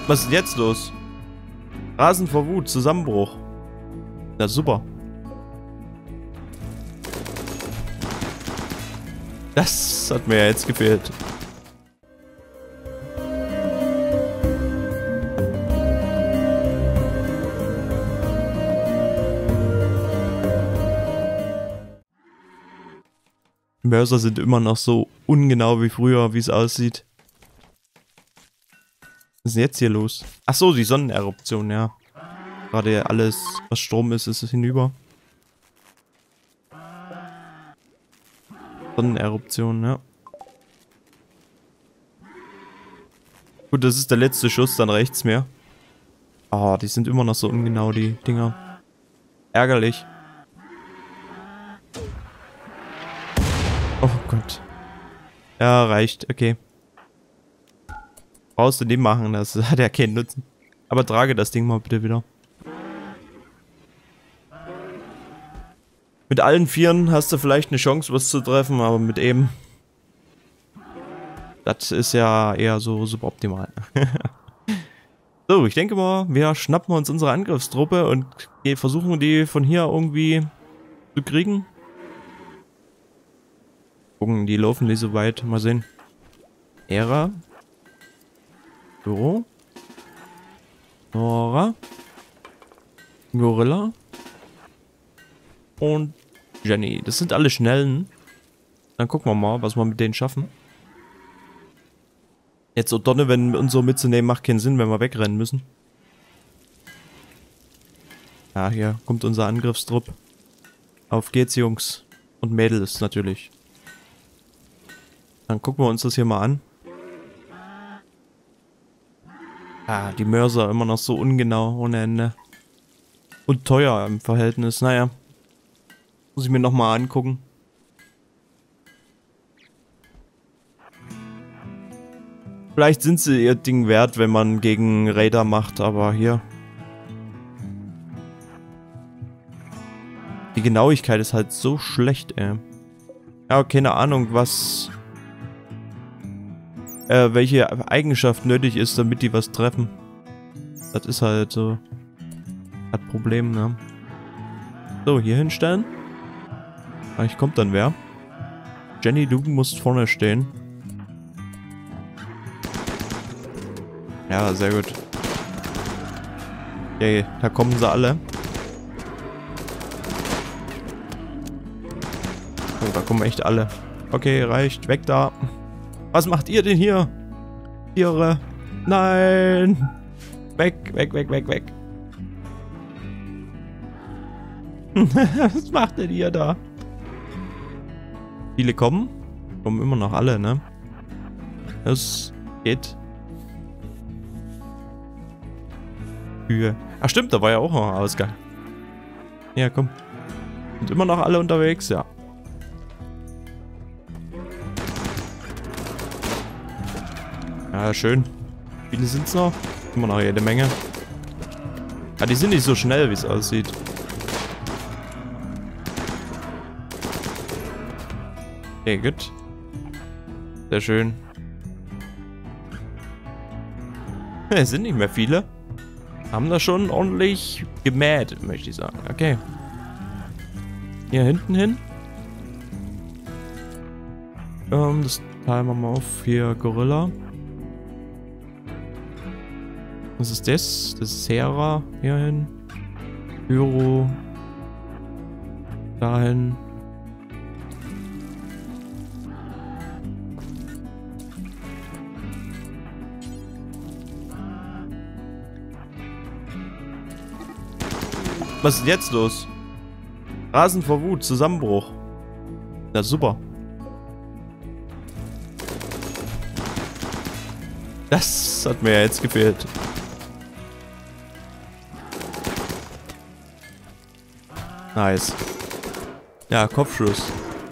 Was ist denn jetzt los? Rasen vor Wut, Zusammenbruch. Na super. Das hat mir ja jetzt gefehlt. Mörser sind immer noch so ungenau wie früher, wie es aussieht. Was ist denn jetzt hier los? Ach so, die Sonneneruption, ja. Gerade alles, was Strom ist, ist hinüber. Sonneneruption, ja. Gut, das ist der letzte Schuss, dann reicht's mir. Ah, die sind immer noch so ungenau, die Dinger. Ärgerlich. Oh Gott. Ja, reicht, okay. Brauchst du den machen, das hat ja keinen Nutzen. Aber trage das Ding mal bitte wieder. Mit allen Vieren hast du vielleicht eine Chance, was zu treffen, aber mit eben. Das ist ja eher so suboptimal. So, ich denke mal, wir schnappen uns unsere Angriffstruppe und versuchen die von hier irgendwie zu kriegen. Gucken, die laufen nicht so weit. Mal sehen. Ära. Büro. Nora. Gorilla. Und Jenny. Das sind alle Schnellen. Dann gucken wir mal, was wir mit denen schaffen. Jetzt so Donovan und so mitzunehmen, macht keinen Sinn, wenn wir wegrennen müssen. Ja, hier kommt unser Angriffstrupp. Auf geht's, Jungs. Und Mädels natürlich. Dann gucken wir uns das hier mal an. Ah, die Mörser immer noch so ungenau, ohne Ende. Und teuer im Verhältnis, naja. Muss ich mir nochmal angucken. Vielleicht sind sie ihr Ding wert, wenn man gegen Raider macht, aber hier. Die Genauigkeit ist halt so schlecht, ey. Ja, keine Ahnung, was... welche Eigenschaft nötig ist, damit die was treffen. Das ist halt so... das Problem, ne? So, hier hinstellen. Vielleicht kommt dann wer. Jenny, du musst vorne stehen. Ja, sehr gut. Okay, da kommen sie alle. Oh, da kommen echt alle. Okay, reicht. Weg da. Was macht ihr denn hier? Tiere. Nein. Weg, weg, weg, weg, weg. Was macht denn ihr da? Viele kommen. Kommen immer noch alle, ne? Es geht. Kühe. Ach stimmt, da war ja auch noch ein Ausgang. Ja, komm. Sind immer noch alle unterwegs? Ja. Ja, schön. Wie viele sind es noch? Immer noch jede Menge. Ah, die sind nicht so schnell, wie es aussieht. Okay, gut. Sehr schön. Es sind nicht mehr viele. Haben da schon ordentlich gemäht, möchte ich sagen. Okay. Hier hinten hin. Das teilen wir mal auf. Hier Gorilla. Was ist das? Das ist Hera. Hier hin. Pyro. Dahin. Was ist denn jetzt los? Rasen vor Wut, Zusammenbruch. Na super. Das hat mir ja jetzt gefehlt. Nice. Ja, Kopfschuss.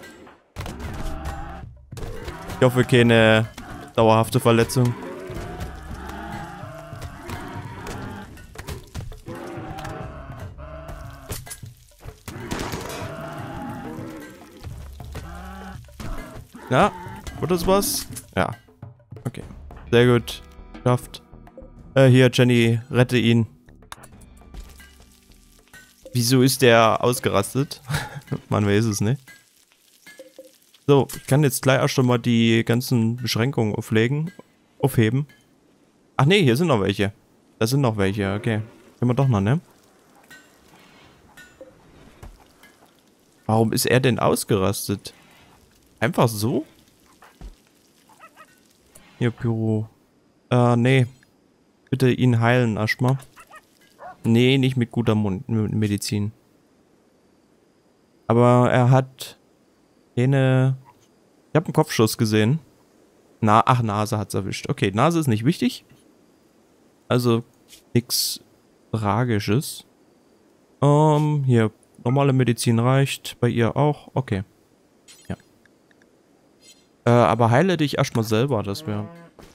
Ich hoffe, keine dauerhafte Verletzung. Ja, wird das was? Ja. Okay. Sehr gut. Schafft. Hier, Jenny, rette ihn. Wieso ist der ausgerastet? Man weiß es nicht. So, ich kann jetzt gleich erst schon mal die ganzen Beschränkungen aufheben. Ach nee, hier sind noch welche. Da sind noch welche, okay. Können wir doch noch, ne? Warum ist er denn ausgerastet? Einfach so? Hier, Pyro. Nee. Bitte ihn heilen erstmal. Nee, nicht mit guter Medizin. Aber er hat keine... Ich habe einen Kopfschuss gesehen. Ach, Nase hat's erwischt. Okay, Nase ist nicht wichtig. Also nichts Tragisches. Hier, normale Medizin reicht. Bei ihr auch. Okay. Ja. Aber heile dich erstmal selber, das wäre...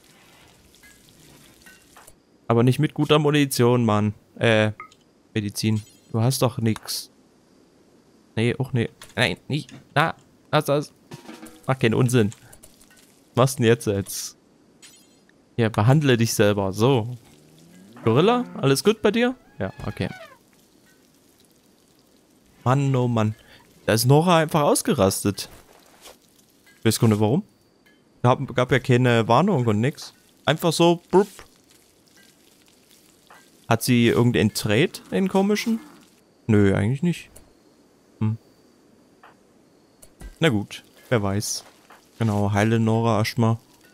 Aber nicht mit guter Munition, Mann. Medizin. Du hast doch nix. Nee, auch nee. Nein, nicht. Na, das. Mach keinen Unsinn. Was denn jetzt? Ja, behandle dich selber. So. Gorilla, alles gut bei dir? Ja, okay. Mann, oh Mann. Da ist Nora einfach ausgerastet. Ich weiß gar nicht warum. Gab ja keine Warnung und nix. Einfach so, brupp. Hat sie irgendeinen Trade, den komischen? Nö, eigentlich nicht. Na gut, wer weiß. Genau, heile Nora erstmal.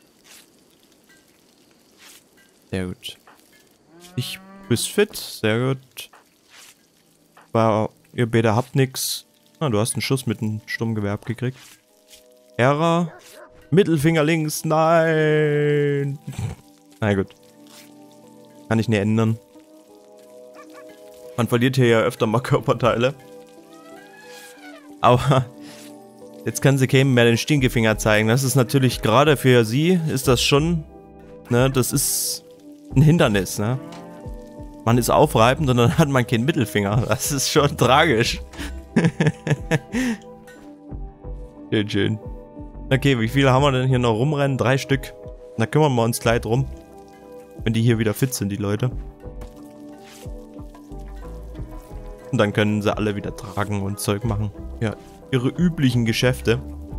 Sehr gut. Ich bist fit, sehr gut. Aber ihr beide habt nix. Ah, du hast einen Schuss mit einem Sturmgewehr abgekriegt. Hera. Mittelfinger links, nein. Na gut. Kann ich nicht ändern. Man verliert hier ja öfter mal Körperteile. Aber jetzt kann sie keinem mehr den Stinkefinger zeigen. Das ist natürlich gerade für sie, ist das schon, ne, das ist ein Hindernis, ne. Man ist aufreibend und dann hat man keinen Mittelfinger. Das ist schon tragisch. Schön, schön. Okay, wie viele haben wir denn hier noch rumrennen? 3 Stück. Da kümmern wir uns gleich drum. Wenn die hier wieder fit sind, die Leute. Und dann können sie alle wieder tragen und Zeug machen. Ja, ihre üblichen Geschäfte.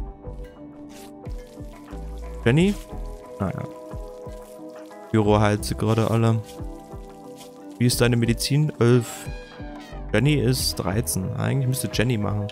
Jenny? Naja. Büro heilt sie gerade alle. Wie ist deine Medizin? 11. Jenny ist 13. Eigentlich müsste Jenny machen.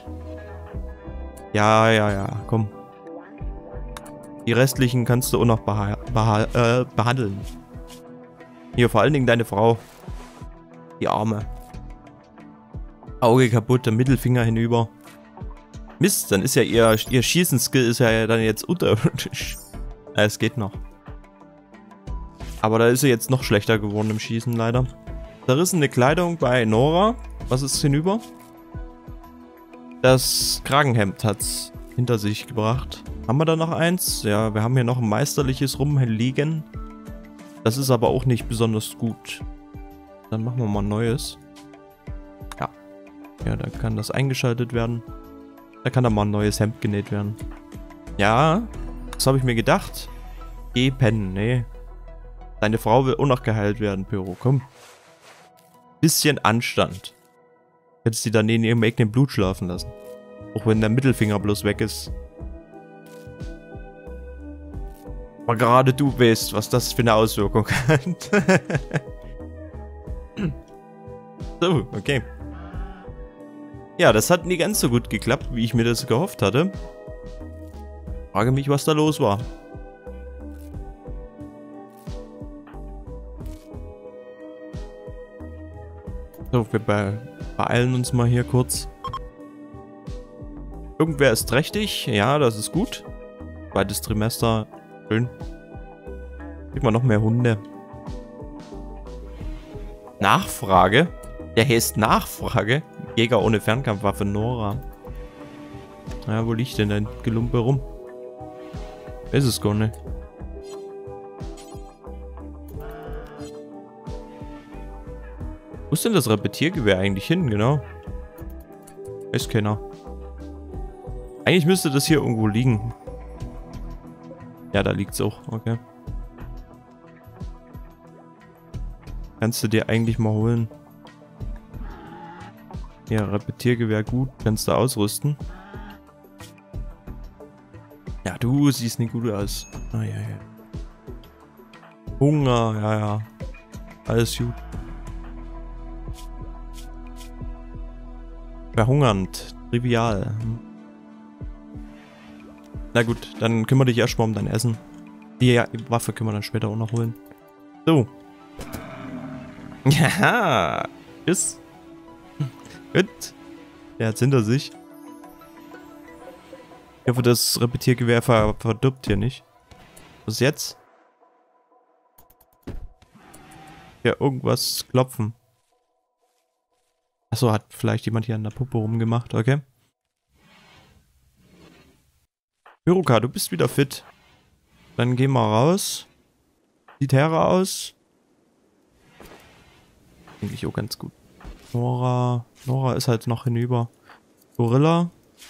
Ja, komm. Die restlichen kannst du auch noch behandeln. Hier, vor allen Dingen deine Frau. Die Arme. Auge kaputt, der Mittelfinger hinüber. Mist, dann ist ja ihr Schießen-Skill ist ja dann jetzt unterirdisch. Es geht noch. Aber da ist sie jetzt noch schlechter geworden im Schießen, leider. Zerrissene Kleidung bei Nora. Was ist hinüber? Das Kragenhemd hat's hinter sich gebracht. Haben wir da noch eins? Ja, wir haben hier noch ein meisterliches rumliegen. Das ist aber auch nicht besonders gut. Dann machen wir mal ein neues. Ja. Ja, da kann das eingeschaltet werden. Da kann dann mal ein neues Hemd genäht werden. Ja, das habe ich mir gedacht. Geh pennen, nee. Deine Frau will auch noch geheilt werden, Pyro, komm. Bisschen Anstand. Hättest du dann in ihrem eigenen Blut schlafen lassen. Auch wenn der Mittelfinger bloß weg ist. Aber gerade du weißt, was das für eine Auswirkung hat. So, okay. Ja, das hat nie ganz so gut geklappt, wie ich mir das gehofft hatte. Frage mich, was da los war. So, wir beeilen uns mal hier kurz. Irgendwer ist trächtig. Ja, das ist gut. Zweites Trimester. Schön. Kriegen wir noch mehr Hunde. Nachfrage? Der heißt Nachfrage? Jäger ohne Fernkampfwaffe Nora. Ja, wo liegt denn dein Gelumpe rum? Ist es gar nicht. Wo ist denn das Repetiergewehr eigentlich hin, genau? Weiß keiner. Eigentlich müsste das hier irgendwo liegen. Ja, da liegt es auch, okay. Kannst du dir eigentlich mal holen. Ja, Repetiergewehr gut. Kannst du ausrüsten. Ja, du siehst nicht gut aus. Ah, ja, ja. Hunger, ja, ja. Alles gut. Verhungernd. Trivial. Na gut, dann kümmere dich erstmal um dein Essen. Die Waffe können wir dann später auch noch holen. So. Ja. Tschüss. Gut. Der hat's hinter sich. Ich hoffe, das Repetiergewehr verdirbt hier nicht. Was jetzt? Ja, irgendwas klopfen. Achso, hat vielleicht jemand hier an der Puppe rumgemacht, okay. Pyroka, du bist wieder fit. Dann geh mal raus. Sieht Terra aus. Denke ich auch ganz gut. Nora ist halt noch hinüber. Gorilla.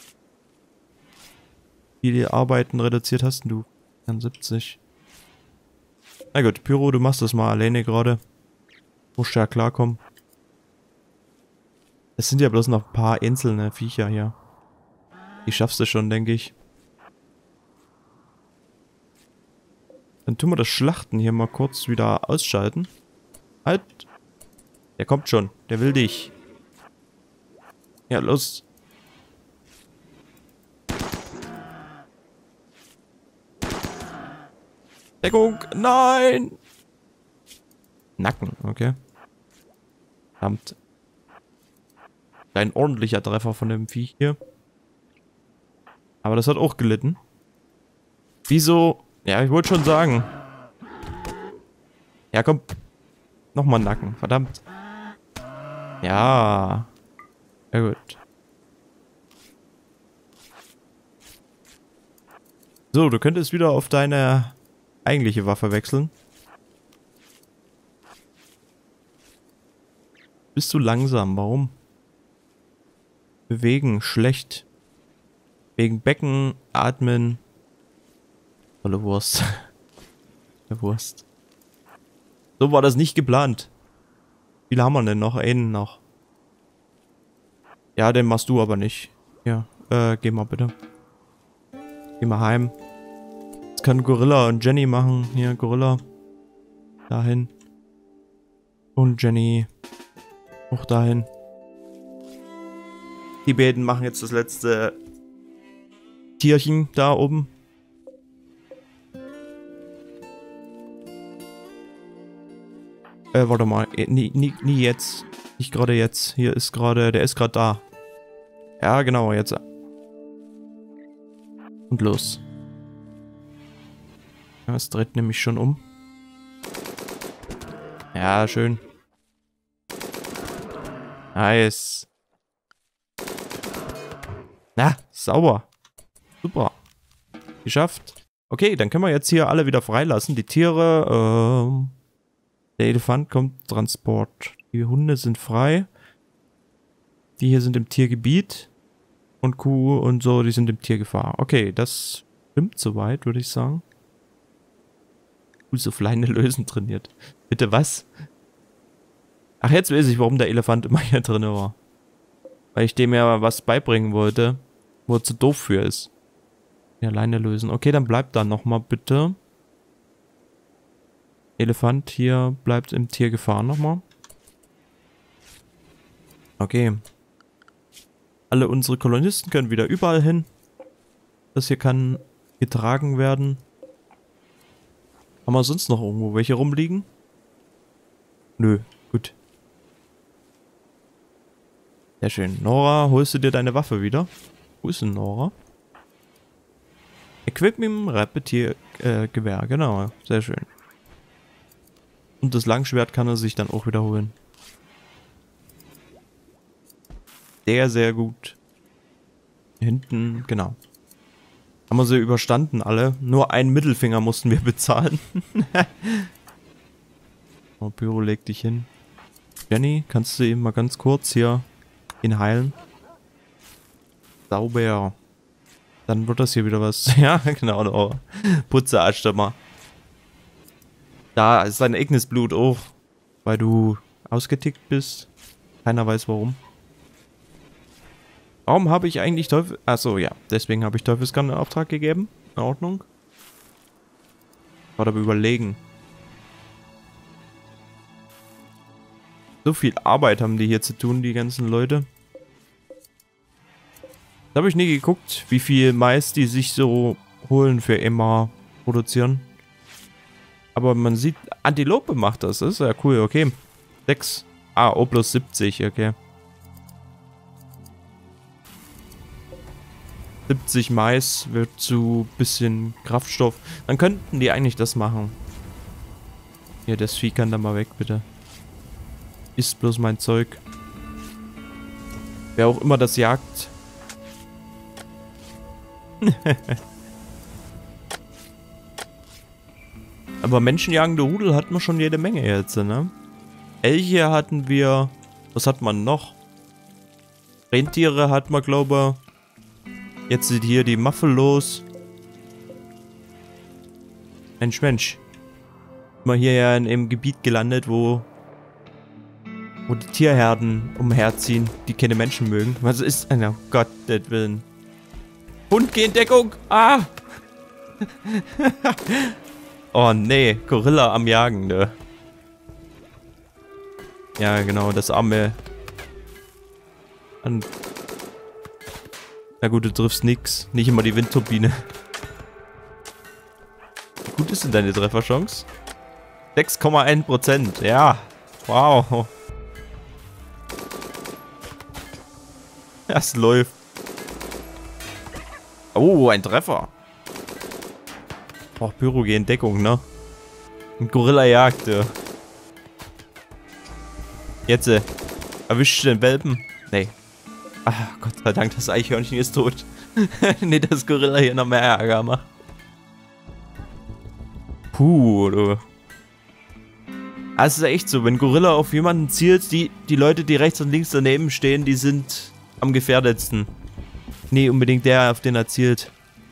Wie die Arbeiten reduziert hast du? 70. Na gut, Pyro, du machst das mal alleine gerade. Musst ja klarkommen. Es sind ja bloß noch ein paar einzelne Viecher hier. Die schaffst du schon, denke ich. Dann tun wir das Schlachten hier mal kurz wieder ausschalten. Halt! Der kommt schon. Der will dich. Ja, los. Deckung! Nein! Nacken, okay. Verdammt. Ein ordentlicher Treffer von dem Viech hier. Aber das hat auch gelitten. Wieso? Ja, ich wollte schon sagen. Ja, komm. Nochmal Nacken, verdammt. Ja. Ja, gut. So, du könntest wieder auf deine eigentliche Waffe wechseln. Bist du langsam? Warum? Bewegen, schlecht. Wegen Becken, atmen. Tolle Wurst. Der Wurst. So war das nicht geplant. Wie viele haben wir denn noch? Einen noch. Ja, den machst du aber nicht. Ja, geh mal bitte. Geh mal heim. Das kann Gorilla und Jenny machen. Hier, Gorilla. Dahin. Und Jenny. Auch dahin. Die beiden machen jetzt das letzte Tierchen da oben. Warte mal. Nie jetzt. Nicht gerade jetzt. Hier ist gerade. Der ist gerade da. Ja, genau, jetzt. Und los. Ja, es dreht nämlich schon um. Ja, schön. Nice. Na, sauber. Super. Geschafft. Okay, dann können wir jetzt hier alle wieder freilassen. Die Tiere, der Elefant kommt Transport. Die Hunde sind frei. Die hier sind im Tiergebiet. Und Kuh und so, die sind im Tiergefahr. Okay, das stimmt soweit, würde ich sagen. Kuh so kleine Lösen trainiert. Bitte was? Ach, jetzt weiß ich, warum der Elefant immer hier drin war. Weil ich dem ja was beibringen wollte, wo er zu doof für ist. Die alleine lösen. Okay, dann bleibt da nochmal bitte. Elefant hier bleibt im Tiergefahr nochmal. Okay. Alle unsere Kolonisten können wieder überall hin. Das hier kann getragen werden. Haben wir sonst noch irgendwo welche rumliegen? Nö, gut. Sehr schön. Nora, holst du dir deine Waffe wieder? Wo ist denn Nora? Equip mit dem Repetiergewehr, genau. Sehr schön. Und das Langschwert kann er sich dann auch wiederholen. Sehr, sehr gut. Hinten, genau. Haben wir sie überstanden alle. Nur einen Mittelfinger mussten wir bezahlen. Oh, Pyro, leg dich hin. Jenny, kannst du eben mal ganz kurz hier ihn heilen? Sauber. Dann wird das hier wieder was. Ja, genau. Putze Arsch da mal. Da ist sein eigenes Blut auch. Weil du ausgetickt bist. Keiner weiß warum. Warum habe ich eigentlich Teufel... Achso, ja. Deswegen habe ich Teufelsgarn in Auftrag gegeben. In Ordnung. War aber überlegen. So viel Arbeit haben die hier zu tun, die ganzen Leute. Da habe ich nie geguckt, wie viel Mais die sich so holen für immer produzieren. Aber man sieht, Antilope macht das. Das ist ja cool, okay. 6. Ah, O plus 70, okay. 70 Mais wird zu bisschen Kraftstoff. Dann könnten die eigentlich das machen. Hier, das Vieh kann da mal weg, bitte. Ist bloß mein Zeug. Wer auch immer das jagt. Aber menschenjagende Rudel hatten wir schon jede Menge jetzt, ne? Elche hatten wir. Was hat man noch? Rentiere hatten wir, glaube ich. Jetzt sind hier die Muffalos. Mensch, Mensch. Mal hier ja in einem Gebiet gelandet, wo die Tierherden umherziehen, die keine Menschen mögen. Was ist... Oh Gott, das Willen. Hund, geh in Deckung! Ah! Oh nee, Gorilla am Jagen, ne? Ja, genau, das arme... Na gut, du triffst nix. Nicht immer die Windturbine. Wie gut ist denn deine Trefferchance? 6,1%. Ja. Wow. Das läuft. Oh, ein Treffer. Oh, Pyro geht in Deckung, ne? Ein Gorilla jagt, ja. Jetzt, erwischt den Welpen? Nee. Ach, Gott sei Dank, das Eichhörnchen ist tot. Nee, das Gorilla hier noch mehr Ärger macht. Puh, du. Also, es ist echt so, wenn Gorilla auf jemanden zielt, die Leute, die rechts und links daneben stehen, die sind am gefährdetsten. Nee, unbedingt der, auf den er zielt.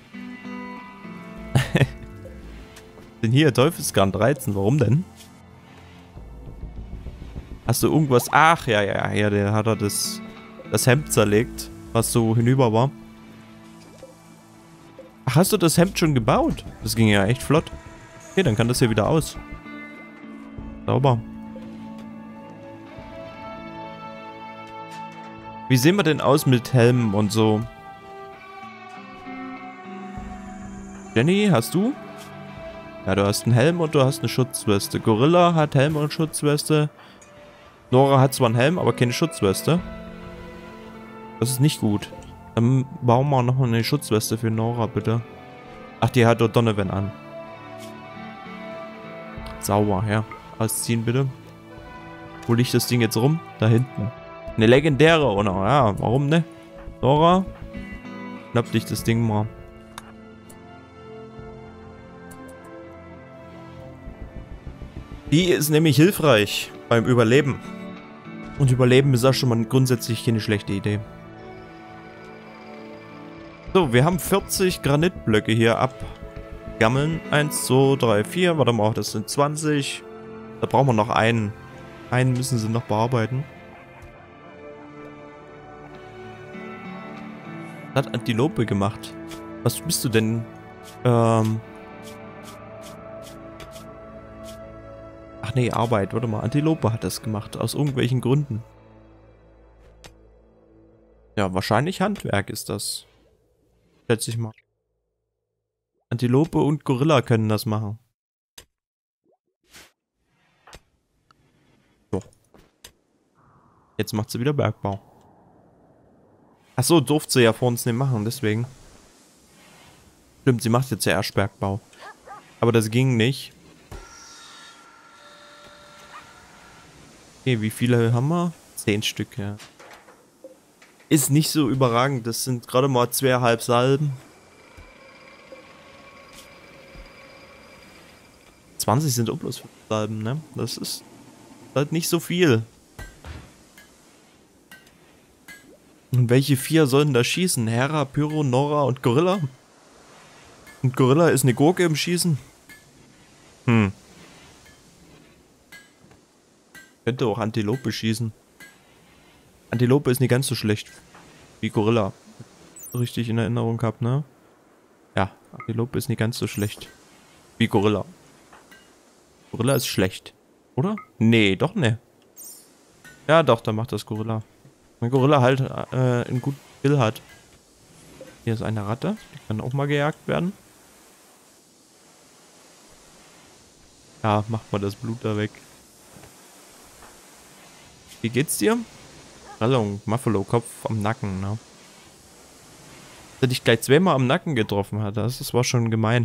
Denn hier, Teufelsgarn 13, warum denn? Hast du irgendwas? Ach, ja, der hat er das Hemd zerlegt, was so hinüber war. Ach, hast du das Hemd schon gebaut? Das ging ja echt flott. Okay, dann kann das hier wieder aus. Sauber. Wie sehen wir denn aus mit Helmen und so? Jenny, hast du? Ja, du hast einen Helm und du hast eine Schutzweste. Gorilla hat Helm und Schutzweste. Nora hat zwar einen Helm, aber keine Schutzweste. Das ist nicht gut. Dann bauen wir nochmal eine Schutzweste für Nora, bitte. Ach, die hat dort Donovan an. Sauber, ja. Ausziehen, bitte. Wo liegt das Ding jetzt rum? Da hinten. Eine legendäre, oder? Ja, warum ne? Nora? Schnapp dich das Ding mal. Die ist nämlich hilfreich beim Überleben. Und Überleben ist auch schon mal grundsätzlich keine schlechte Idee. So, wir haben 40 Granitblöcke hier abgammeln. 1, 2, 3, 4. Warte mal, das sind 20. Da brauchen wir noch einen. Einen müssen sie noch bearbeiten. Hat Antilope gemacht. Was bist du denn? Ach nee, Arbeit. Warte mal, Antilope hat das gemacht. Aus irgendwelchen Gründen. Ja, wahrscheinlich Handwerk ist das. Schätze ich mal. Antilope und Gorilla können das machen. So. Jetzt macht sie wieder Bergbau. Achso, durfte sie ja vor uns nicht machen, deswegen. Stimmt, sie macht jetzt ja erst Bergbau. Aber das ging nicht. Okay, wie viele haben wir? 10 Stück, ja. Ist nicht so überragend, das sind gerade mal 2,5 Salben. 20 sind auch bloß 5 Salben, ne? Das ist halt nicht so viel. Und welche 4 sollen da schießen? Hera, Pyro, Nora und Gorilla? Und Gorilla ist eine Gurke im Schießen? Könnte auch Antilope schießen. Antilope ist nicht ganz so schlecht wie Gorilla. Richtig in Erinnerung gehabt, ne? Ja, Antilope ist nicht ganz so schlecht wie Gorilla. Gorilla ist schlecht. Oder? Nee, doch ne. Ja, doch, dann macht das Gorilla. Wenn Gorilla halt einen guten Kill hat. Hier ist eine Ratte. Die kann auch mal gejagt werden. Ja, macht mal das Blut da weg. Wie geht's dir? Prellung, Muffalo, Kopf am Nacken, ne? Dass er dich gleich zweimal am Nacken getroffen hat, das war schon gemein.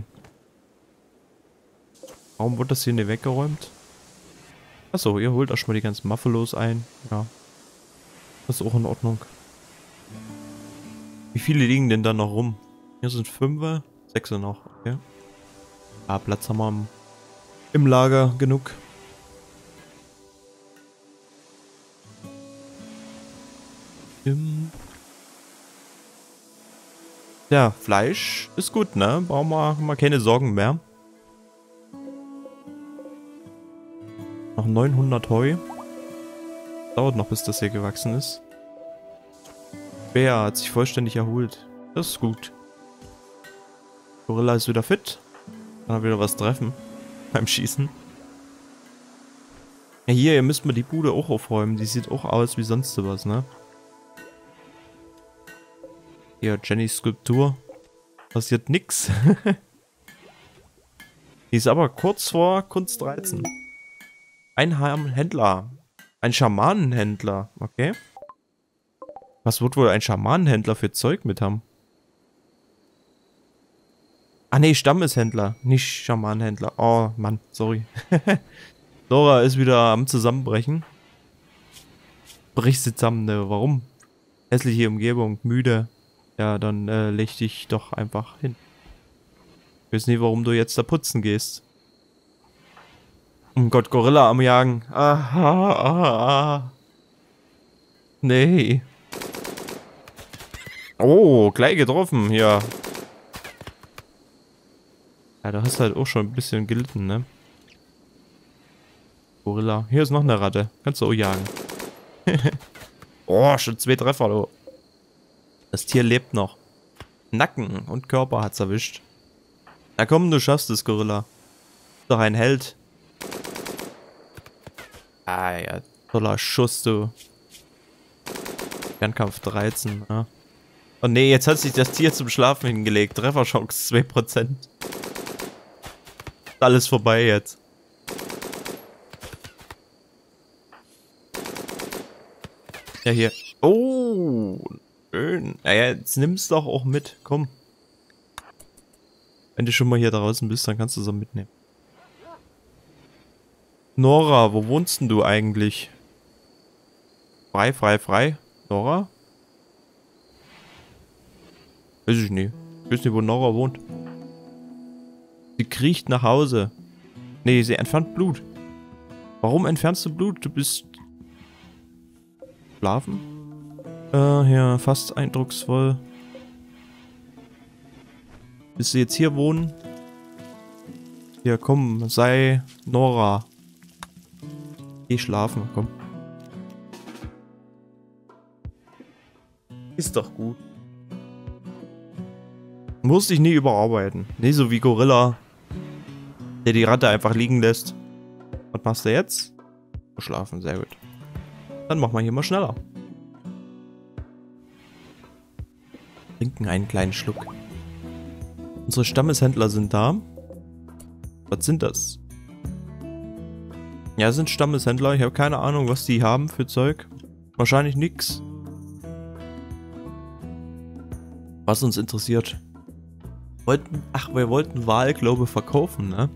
Warum wurde das hier nicht weggeräumt? Achso, ihr holt erstmal die ganzen Muffalos ein. Ja. Das ist auch in Ordnung. Wie viele liegen denn da noch rum? Hier sind 5, 6 noch, okay. Ja, Platz haben wir im Lager genug. Ja, Fleisch ist gut, ne? Brauchen wir mal keine Sorgen mehr. Noch 900 Heu. Dauert noch, bis das hier gewachsen ist. Bär hat sich vollständig erholt. Das ist gut. Gorilla ist wieder fit. Kann er wieder was treffen. Beim Schießen. Ja, hier müsst wir die Bude auch aufräumen. Die sieht auch aus wie sonst was, ne? Hier, Jennys Skulptur. Passiert nix. Die ist aber kurz vor Kunst 13. Ein Händler. Ein Schamanenhändler. Okay. Was wird wohl ein Schamanenhändler für Zeug mit haben? Ah ne, Stammeshändler. Nicht Schamanenhändler. Oh, Mann. Sorry. Dora ist wieder am Zusammenbrechen. Bricht sie zusammen. Ne, warum? Hässliche Umgebung. Müde. Ja, dann leg dich doch einfach hin. Ich weiß nicht, warum du jetzt da putzen gehst. Oh Gott, Gorilla am Jagen. Aha. Nee. Oh, gleich getroffen hier. Ja, du hast halt auch schon ein bisschen gelitten, ne? Gorilla. Hier ist noch eine Ratte. Kannst du auch jagen. Oh, schon 2 Treffer, du. Das Tier lebt noch. Nacken und Körper hat's erwischt. Na komm, du schaffst es, Gorilla. Doch ein Held. Ah ja, toller Schuss, du. Fernkampf 13, ja. Oh nee, jetzt hat sich das Tier zum Schlafen hingelegt. Trefferchance 2%. Alles vorbei jetzt. Ja, hier. Oh, schön. Naja, jetzt nimm's doch auch mit. Komm. Wenn du schon mal hier draußen bist, dann kannst du es auch mitnehmen. Nora, wo wohnst denn du eigentlich? Frei. Nora? Weiß ich nicht. Ich weiß nicht, wo Nora wohnt. Sie kriecht nach Hause. Nee, sie entfernt Blut. Warum entfernst du Blut? Du bist... Schlafen? Ja, fast eindrucksvoll. Willst du jetzt hier wohnen? Hier, komm, sei Nora. Geh schlafen, komm. Ist doch gut. Muss dich nie überarbeiten. Nicht so wie Gorilla, der die Ratte einfach liegen lässt. Was machst du jetzt? Schlafen, sehr gut. Dann machen wir hier mal schneller. Trinken einen kleinen Schluck. Unsere Stammeshändler sind da. Was sind das? Ja, sind Stammeshändler. Ich habe keine Ahnung, was die haben für Zeug. Wahrscheinlich nix. Was uns interessiert. Wir wollten Wahlglobe verkaufen, ne?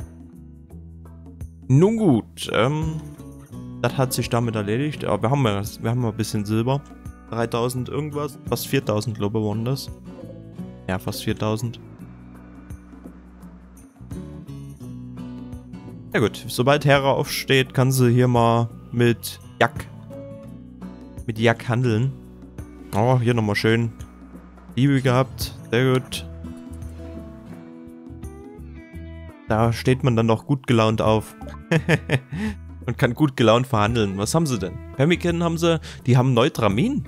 Nun gut, das hat sich damit erledigt. Aber wir haben ja ein bisschen Silber. 3000 irgendwas. Fast 4000 Globe waren das. Ja, fast 4000. Ja gut, sobald Hera aufsteht, kann sie hier mal mit Jak handeln. Oh, hier nochmal schön Liebe gehabt. Sehr gut. Da steht man dann noch gut gelaunt auf. Und kann gut gelaunt verhandeln. Was haben sie denn? Pemmican haben sie. Die haben Neutramin.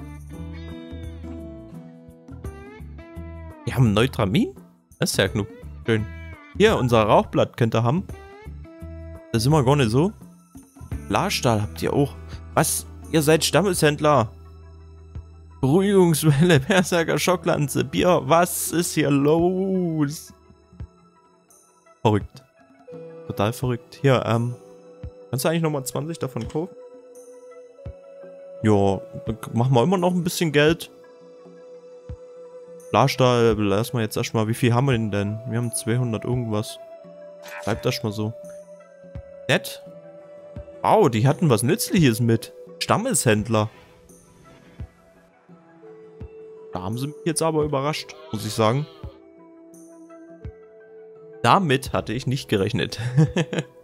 Die haben Neutramin? Das ist ja genug. Schön. Hier, unser Rauchblatt könnt ihr haben. Das ist immer gar nicht so. Blasstahl habt ihr auch. Was? Ihr seid Stammeshändler. Beruhigungswelle, Berserker, Schocklanze, Bier. Was ist hier los? Verrückt. Total verrückt. Hier, kannst du eigentlich nochmal 20 davon kaufen? Ja, dann machen wir immer noch ein bisschen Geld. Blasstahl, lass mal jetzt erstmal. Wie viel haben wir denn? Wir haben 200 irgendwas. Bleibt das mal so. Nett. Wow, die hatten was Nützliches mit. Stammeshändler. Da haben sie mich jetzt aber überrascht, muss ich sagen. Damit hatte ich nicht gerechnet.